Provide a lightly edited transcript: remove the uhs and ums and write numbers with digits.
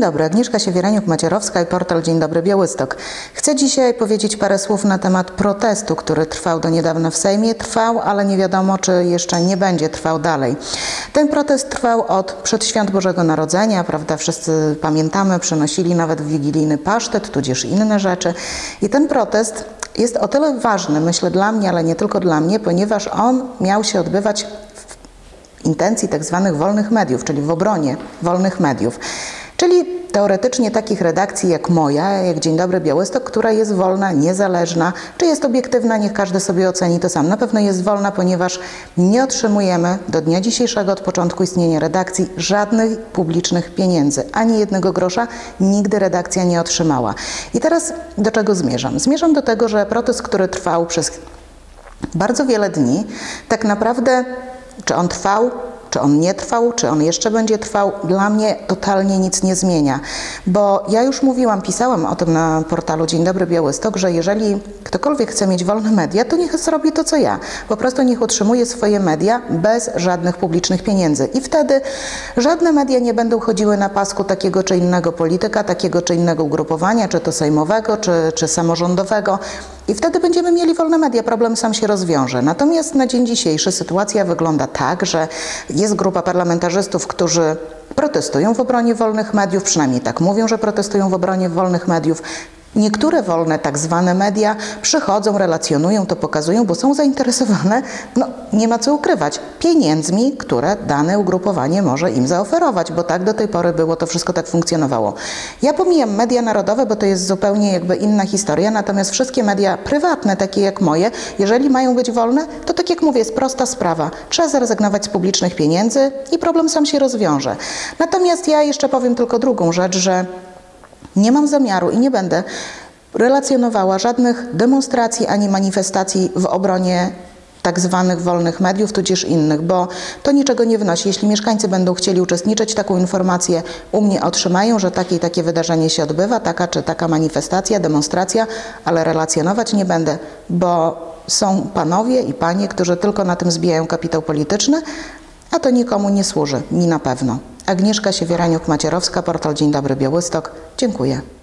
dobry, Agnieszka Siewiereniuk-Macierowska i portal Dzień Dobry Białystok. Chcę dzisiaj powiedzieć parę słów na temat protestu, który trwał do niedawna w Sejmie. Trwał, ale nie wiadomo, czy jeszcze nie będzie trwał dalej. Ten protest trwał od przedświąt Bożego Narodzenia, prawda? Wszyscy pamiętamy, przynosili nawet wigilijny pasztet, tudzież inne rzeczy. I ten protest jest o tyle ważny, myślę, dla mnie, ale nie tylko dla mnie, ponieważ on miał się odbywać w intencji tak zwanych wolnych mediów, czyli w obronie wolnych mediów. Czyli teoretycznie takich redakcji jak moja, jak Dzień Dobry Białystok, która jest wolna, niezależna. Czy jest obiektywna, niech każdy sobie oceni to sam. Na pewno jest wolna, ponieważ nie otrzymujemy do dnia dzisiejszego, od początku istnienia redakcji, żadnych publicznych pieniędzy. Ani jednego grosza nigdy redakcja nie otrzymała. I teraz do czego zmierzam? Zmierzam do tego, że protest, który trwał przez bardzo wiele dni, tak naprawdę, czy on trwał, czy on nie trwał, czy on jeszcze będzie trwał, dla mnie totalnie nic nie zmienia. Bo ja już mówiłam, pisałam o tym na portalu Dzień Dobry Białystok, że jeżeli ktokolwiek chce mieć wolne media, to niech zrobi to, co ja. Po prostu niech utrzymuje swoje media bez żadnych publicznych pieniędzy. I wtedy żadne media nie będą chodziły na pasku takiego czy innego polityka, takiego czy innego ugrupowania, czy to sejmowego, czy samorządowego. I wtedy będziemy mieli wolne media, problem sam się rozwiąże. Natomiast na dzień dzisiejszy sytuacja wygląda tak, że jest grupa parlamentarzystów, którzy protestują w obronie wolnych mediów, przynajmniej tak mówią, że protestują w obronie wolnych mediów. Niektóre wolne tak zwane media przychodzą, relacjonują, to pokazują, bo są zainteresowane, no nie ma co ukrywać, pieniędzmi, które dane ugrupowanie może im zaoferować, bo tak do tej pory było, to wszystko tak funkcjonowało. Ja pomijam media narodowe, bo to jest zupełnie jakby inna historia, natomiast wszystkie media prywatne, takie jak moje, jeżeli mają być wolne, to tak jak mówię, jest prosta sprawa. Trzeba zrezygnować z publicznych pieniędzy i problem sam się rozwiąże. Natomiast ja jeszcze powiem tylko drugą rzecz, że nie mam zamiaru i nie będę relacjonowała żadnych demonstracji ani manifestacji w obronie tak zwanych wolnych mediów, tudzież innych, bo to niczego nie wnosi. Jeśli mieszkańcy będą chcieli uczestniczyć, taką informację u mnie otrzymają, że takie i takie wydarzenie się odbywa, taka czy taka manifestacja, demonstracja, ale relacjonować nie będę, bo są panowie i panie, którzy tylko na tym zbijają kapitał polityczny, a to nikomu nie służy, mi na pewno. Agnieszka Siewiereniuk-Macierowska, portal Dzień Dobry Białystok. Dziękuję.